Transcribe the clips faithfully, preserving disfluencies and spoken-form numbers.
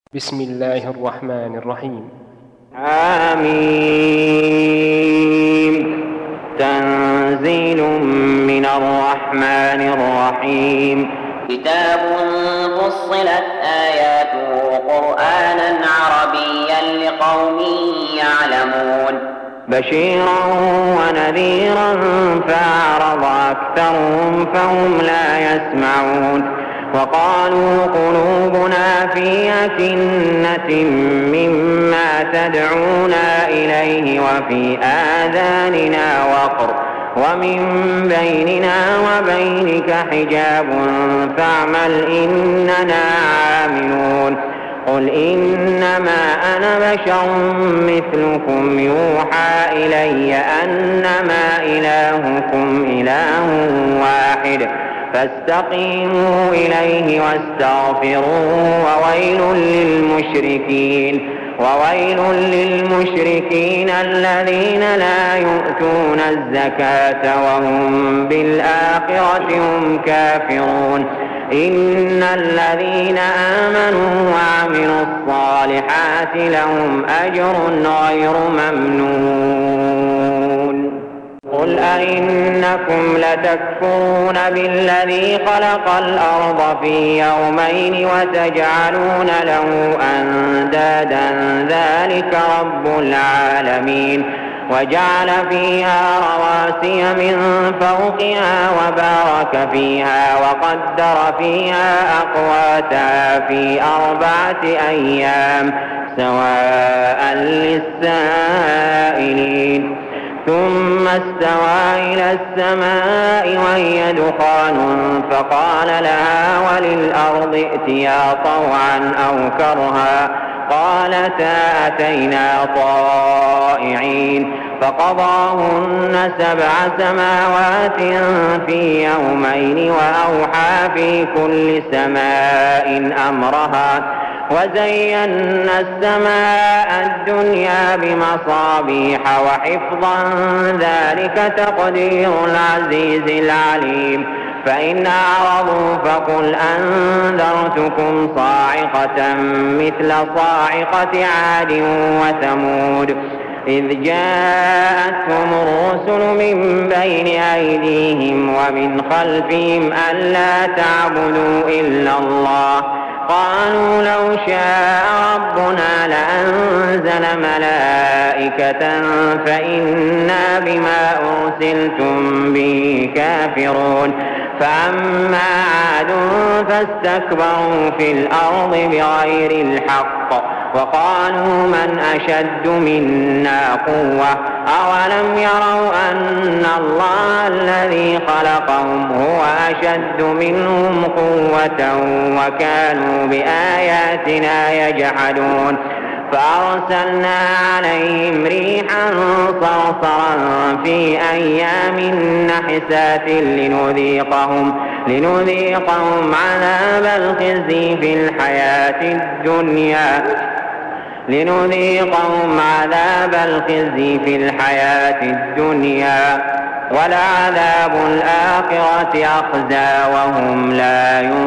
بسم الله الرحمن الرحيم. آمين. تنزيل من الرحمن الرحيم. كتاب فصلت آياته قرآنا عربيا لقوم يعلمون بشيرا ونذيرا فأعرض أكثرهم فهم لا يسمعون. وقالوا قلوبنا في أكنة مما تدعونا إليه وفي آذاننا وقر ومن بيننا وبينك حجاب فاعمل إننا عاملون. قل إنما أنا بشر مثلكم يوحى إلي أنما إلهكم إله واحد فاستقيموا إليه واستغفروه وويل للمشركين وويل للمشركين الذين لا يؤتون الزكاة وهم بالآخرة هم كافرون. إن الذين آمنوا وعملوا الصالحات لهم أجر غير ممنون. قل أئنكم لتكفرون بالذي خلق الأرض في يومين وتجعلون له أندادا ذلك رب العالمين. وجعل فيها رواسي من فوقها وبارك فيها وقدر فيها أقواتها في أربعة أيام سواء للسائلين. ثم استوى إلى السماء وهي دخان فقال لها وللأرض ائتيا طوعا أو كرها قالتا أتينا طائعين. فقضاهن سبع سماوات في يومين وأوحى في كل سماء أمرها وزينا السماء الدنيا بمصابيح وحفظا ذلك تقدير العزيز العليم. فإن أعرضوا فقل أنذرتكم صاعقة مثل صاعقة عاد وثمود إذ جاءتهم الرسل من بين أيديهم ومن خلفهم ألا تعبدوا إلا الله قالوا لو شاء ربنا لأنزل ملائكة فإنا بما أرسلتم به كافرون. فأما عاد فاستكبروا في الأرض بغير الحق وقالوا من أشد منا قوة أولم يروا أن الله الذي خلقهم هو أشد منهم قوة وكانوا بآياتنا يجحدون. فأرسلنا عليهم ريحا صرصرا في أيام نحسات لنذيقهم, لنذيقهم عذاب الخزي في الحياة الدنيا لنذيقهم عذاب الخزي في الحياة الدنيا ولعذاب الآخرة أخزى وهم لا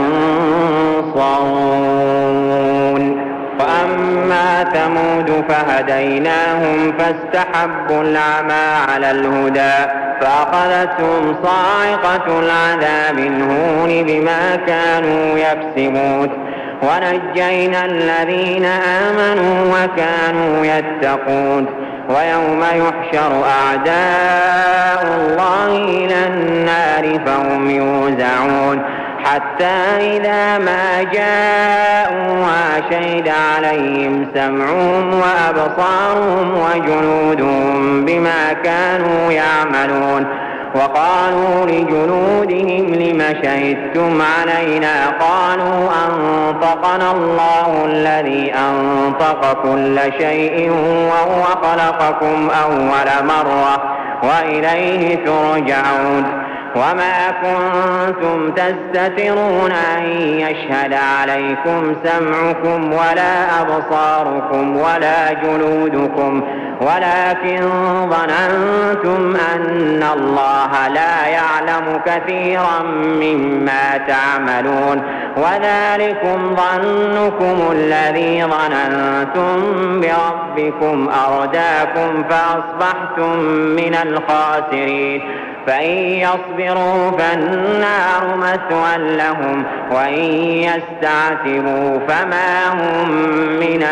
ينصرون. وأما ثمود فهديناهم فاستحبوا العمى على الهدى فأخذتهم صاعقة العذاب الهون بما كانوا يكسبون. ونجينا الذين آمنوا وكانوا يتقون. ويوم يحشر أعداء الله إلى النار فهم يوزعون حتى إذا ما جاءوها شهد عليهم سمعهم وأبصارهم وجلودهم بما كانوا يعملون. وقالوا لجلودهم لم شهدتم علينا قالوا أنطقنا الله الذي أنطق كل شيء وهو خلقكم أول مرة وإليه ترجعون. وما كنتم تستترون أن يشهد عليكم سمعكم ولا أبصاركم ولا جلودكم ولكن ظننتم أن الله لا يعلم كثيرا مما تعملون وذلكم ظنكم الذي ظننتم بربكم أرداكم فأصبحتم من الخاسرين فإن يصبروا فالنار مثوى لهم وإن يستعتبوا فما هم من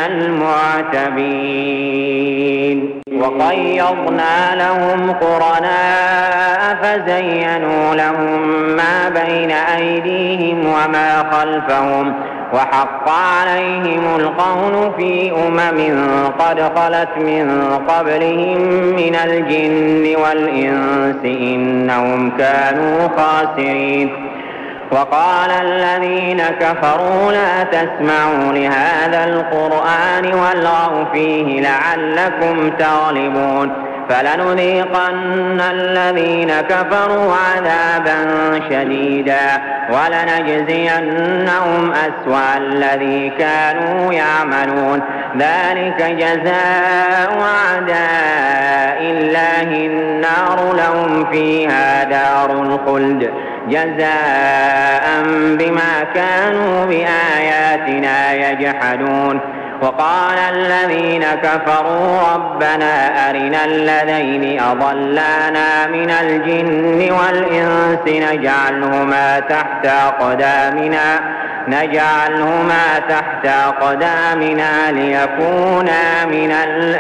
المعتبين وقيضنا لهم قرناء فزينوا لهم ما بين أيديهم وما خلفهم وحق عليهم القول في أمم قد خلت من قبلهم من الجن والإنس إنهم كانوا خاسرين وقال الذين كفروا لا تسمعوا لهذا القرآن والغوا فيه لعلكم تغلبون فلنذيقن الذين كفروا عذابا شديدا ولنجزينهم أسوأ الذي كانوا يعملون ذلك جزاء أعداء الله النار لهم فيها دار الخلد جزاء بما كانوا بآياتنا يجحدون وقال الذين كفروا ربنا أرنا الذين أضلانا من الجن والإنس نجعلهما تحت أقدامنا نجعلهما تحت أقدامنا ليكونا من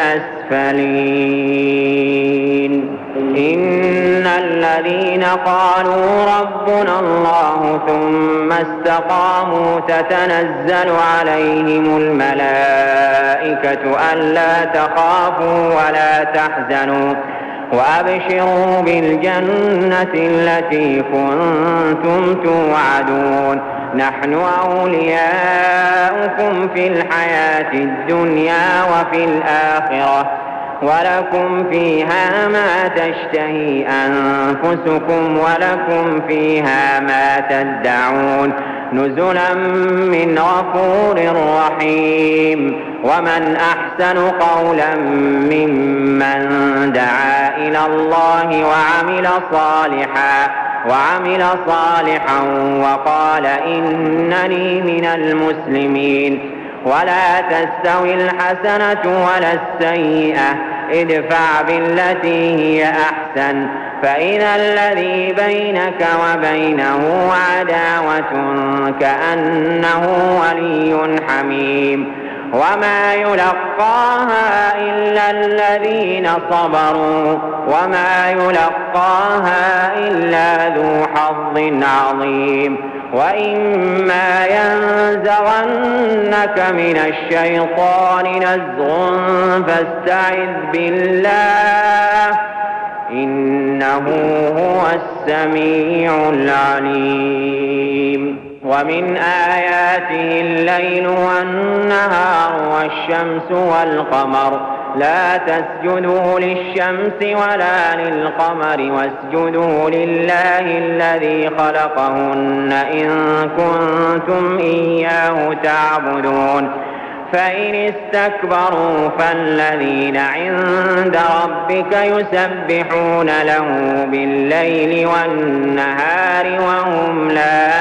الأسفلين إن الذين قالوا ربنا الله ثم استقاموا تتنزل عليهم الملائكة ألا تخافوا ولا تحزنوا وأبشروا بالجنة التي كنتم توعدون نحن أولياؤكم في الحياة الدنيا وفي الآخرة ولكم فيها ما تشتهي أنفسكم ولكم فيها ما تدعون نزلا من غفور رحيم ومن أحسن قولا ممن دعا إلى الله وعمل صالحا وعمل صالحا وقال إنني من المسلمين ولا تستوي الحسنة ولا السيئة ادفع بالتي هي أحسن فإذا الذي بينك وبينه عداوة كأنه ولي حميم وما يلقاها إلا الذين صبروا وما يلقاها إلا ذو حظ عظيم وإما ينزغنك من الشيطان نزغ فاستعذ بالله إنه هو السميع العليم ومن آياته الليل والنهار والشمس والقمر لا تسجدوا للشمس ولا للقمر واسجدوا لله الذي خلقهن إن كنتم إياه تعبدون فإن استكبروا فالذين عند ربك يسبحون له بالليل والنهار وهم لا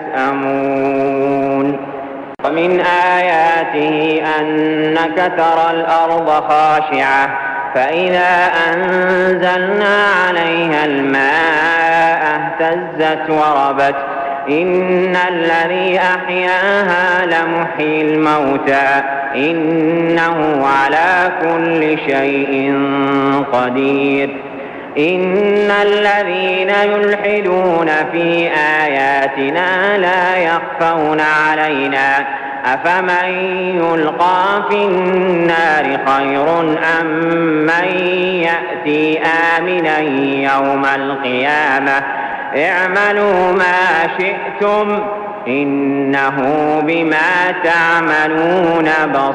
يسأمون ومن آياته أنك ترى الأرض خاشعة فإذا أنزلنا عليها الماء اهتزت وربت إن الذي أحياها لمحيي الموتى إنه على كل شيء قدير إن الذين يلحدون في آياتنا لا يخفون علينا أفمن يلقى في النار خير أم من يأتي آمنا يوم القيامة اعملوا ما شئتم إنه بما تعملون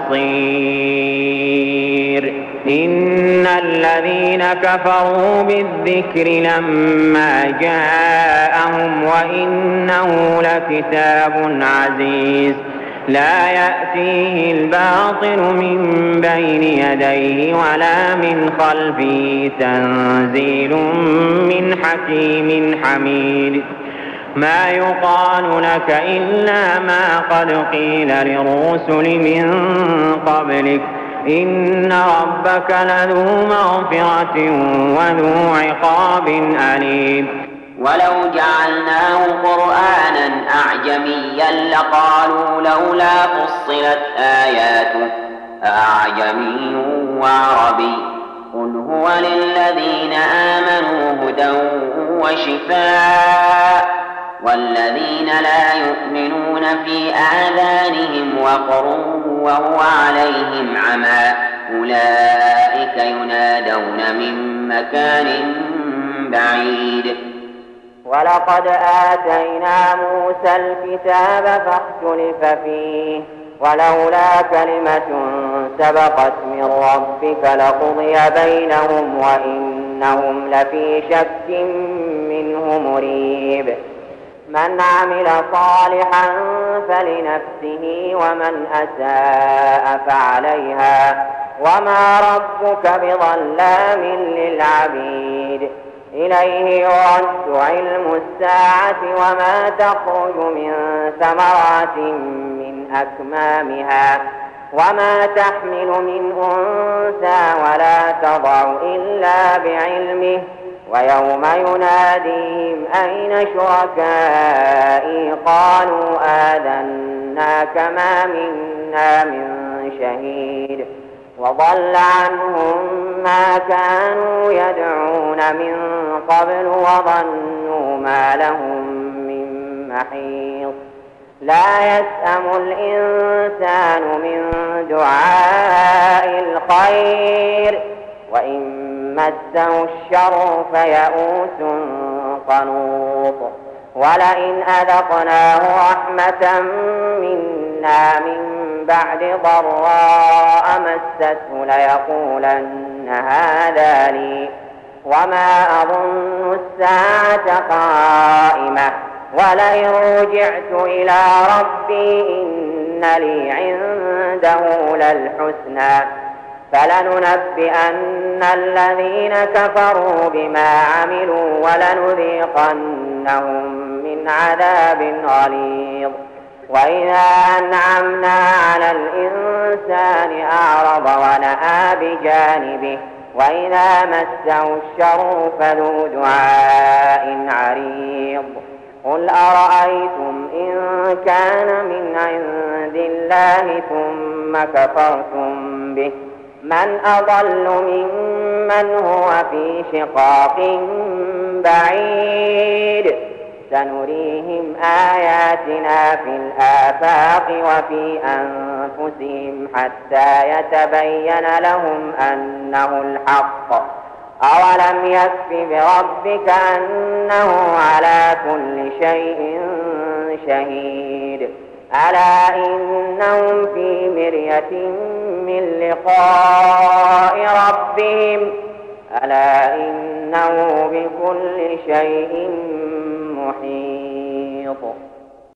بصير إن الذين كفروا بالذكر لما جاءهم وإنه لكتاب عزيز لا يأتيه الباطل من بين يديه ولا من خلفه تنزيل من حكيم حميد ما يقال لك إلا ما قد قيل للرسل من قبلك إن ربك لذو مغفرة وذو عقاب أليم ولو جعلناه قرآنا أعجميا لقالوا لولا فصلت آياته أعجمي وعربي قل هو للذين آمنوا هدى وشفاء والذين لا يؤمنون في آذانهم وقر وهو عليهم عمى أولئك ينادون من مكان بعيد ولقد آتينا موسى الكتاب فاختلف فيه ولولا كلمة سبقت من ربك لقضي بينهم وإنهم لفي شك منه مريب من عمل صالحا فلنفسه ومن أساء فعليها وما ربك بظلام للعبيد إليه يرد علم الساعة وما تخرج من ثمرات من أكمامها وما تحمل من أنثى ولا تضع إلا بعلمه ويوم يناديهم أين شركائي قالوا آذناك ما منا من شهيد وضل عنهم ما كانوا يدعون من قبل وظنوا ما لهم من محيص لا يسأم الإنسان من دعاء الخير وإن مسه الشر فيئوس قنوط ولئن أذقناه رحمة منا من بعد ضراء مسته ليقولن هذا لي وما أظن الساعة قائمة ولئن رجعت إلى ربي إن لي عنده للحسنى فلننبئن الذين كفروا بما عملوا ولنذيقنهم من عذاب غليظ وإذا أنعمنا على الإنسان أعرض ونأى بجانبه وإذا مسه الشر فذو دعاء عريض قل أرأيتم إن كان من عند الله ثم كفرتم به من أضل ممن هو في شقاق بعيد سنريهم آياتنا في الآفاق وفي أنفسهم حتى يتبين لهم أنه الحق أولم يكف بربك أنه على كل شيء شهيد ألا إنهم في مرية من لقاء ربهم ألا إنه بكل شيء محيط